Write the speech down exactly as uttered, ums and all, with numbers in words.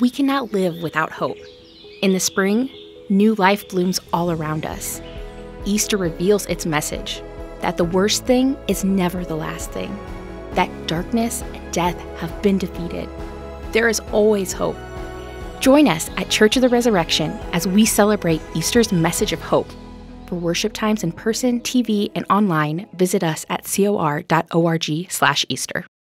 We cannot live without hope. In the spring, new life blooms all around us. Easter reveals its message, that the worst thing is never the last thing, that darkness and death have been defeated. There is always hope. Join us at Church of the Resurrection as we celebrate Easter's message of hope. For worship times in person, T V, and online, visit us at cor dot org slash Easter.